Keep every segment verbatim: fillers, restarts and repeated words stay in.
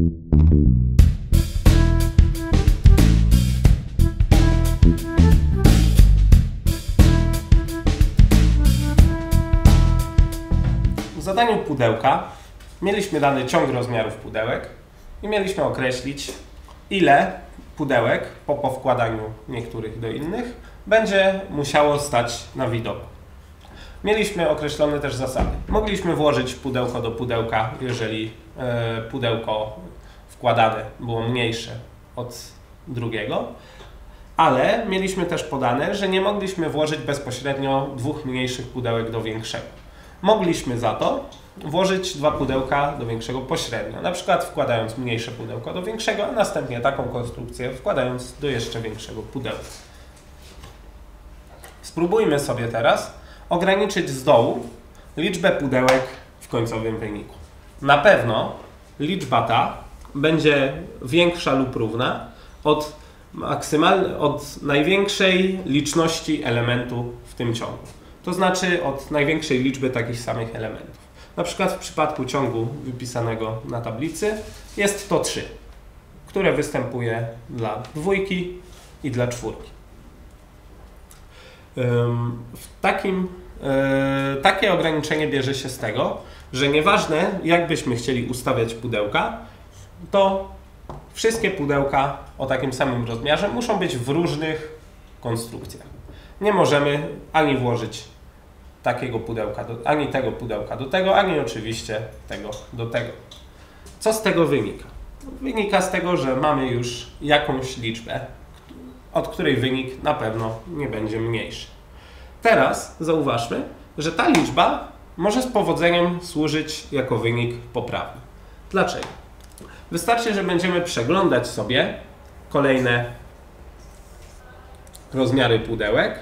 W zadaniu pudełka mieliśmy dany ciąg rozmiarów pudełek i mieliśmy określić, ile pudełek po powkładaniu niektórych do innych będzie musiało stać na widoku. Mieliśmy określone też zasady. Mogliśmy włożyć pudełko do pudełka, jeżeli e, pudełko wkładane było mniejsze od drugiego, ale mieliśmy też podane, że nie mogliśmy włożyć bezpośrednio dwóch mniejszych pudełek do większego. Mogliśmy za to włożyć dwa pudełka do większego pośrednio, na przykład wkładając mniejsze pudełko do większego, a następnie taką konstrukcję wkładając do jeszcze większego pudełka. Spróbujmy sobie teraz ograniczyć z dołu liczbę pudełek w końcowym wyniku. Na pewno liczba ta będzie większa lub równa od, maksymalnej, od największej liczności elementu w tym ciągu. To znaczy od największej liczby takich samych elementów. Na przykład w przypadku ciągu wypisanego na tablicy jest to trzy, które występuje dla dwójki i dla czwórki. W takim, takie ograniczenie bierze się z tego, że nieważne jak byśmy chcieli ustawiać pudełka, to wszystkie pudełka o takim samym rozmiarze muszą być w różnych konstrukcjach. Nie możemy ani włożyć takiego pudełka, do, ani tego pudełka do tego, ani oczywiście tego do tego. Co z tego wynika? Wynika z tego, że mamy już jakąś liczbę, od której wynik na pewno nie będzie mniejszy. Teraz zauważmy, że ta liczba może z powodzeniem służyć jako wynik poprawny. Dlaczego? Wystarczy, że będziemy przeglądać sobie kolejne rozmiary pudełek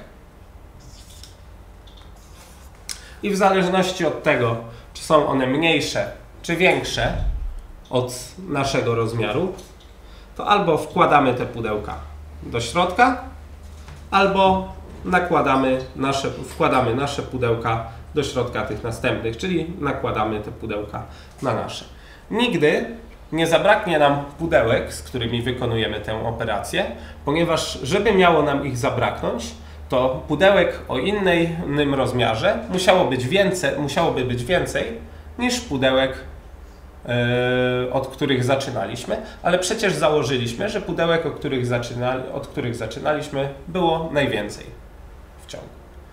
i w zależności od tego, czy są one mniejsze czy większe od naszego rozmiaru, to albo wkładamy te pudełka do środka, albo nakładamy nasze, wkładamy nasze pudełka do środka tych następnych, czyli nakładamy te pudełka na nasze. Nigdy nie zabraknie nam pudełek, z którymi wykonujemy tę operację, ponieważ żeby miało nam ich zabraknąć, to pudełek o innym rozmiarze musiało być więcej, musiałoby być więcej niż pudełek, yy, od których zaczynaliśmy, ale przecież założyliśmy, że pudełek, od których, zaczynali, od których zaczynaliśmy, było najwięcej w ciągu.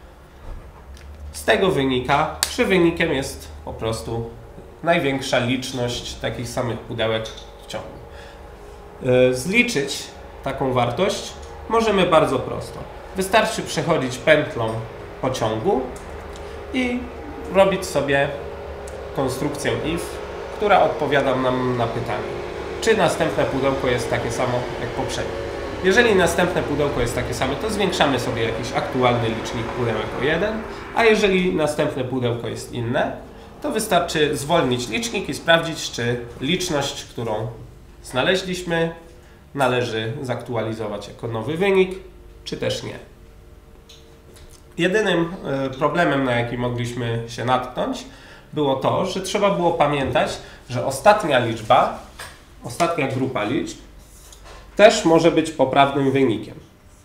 Z tego wynika, że wynikiem jest po prostu największa liczność takich samych pudełek w ciągu. Yy, zliczyć taką wartość możemy bardzo prosto. Wystarczy przechodzić pętlą po ciągu i robić sobie konstrukcję if, która odpowiada nam na pytanie, czy następne pudełko jest takie samo jak poprzednie. Jeżeli następne pudełko jest takie samo, to zwiększamy sobie jakiś aktualny licznik pudełek o jeden, a jeżeli następne pudełko jest inne, to wystarczy zwolnić licznik i sprawdzić, czy liczność, którą znaleźliśmy, należy zaktualizować jako nowy wynik, czy też nie. Jedynym problemem, na jaki mogliśmy się natknąć, było to, że trzeba było pamiętać, że ostatnia liczba, ostatnia grupa liczb też może być poprawnym wynikiem.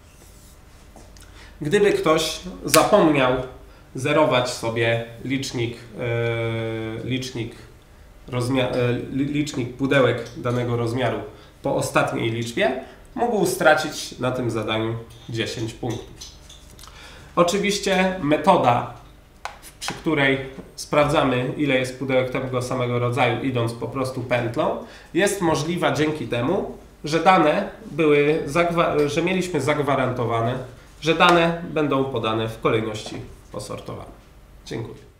Gdyby ktoś zapomniał zerować sobie licznik, yy, licznik, rozmiar, yy, licznik pudełek danego rozmiaru po ostatniej liczbie, mógł stracić na tym zadaniu dziesięć punktów. Oczywiście metoda, przy której sprawdzamy, ile jest pudełek tego samego rodzaju, idąc po prostu pętlą, jest możliwa dzięki temu, że dane były, że mieliśmy zagwarantowane, że dane będą podane w kolejności posortowanej. Dziękuję.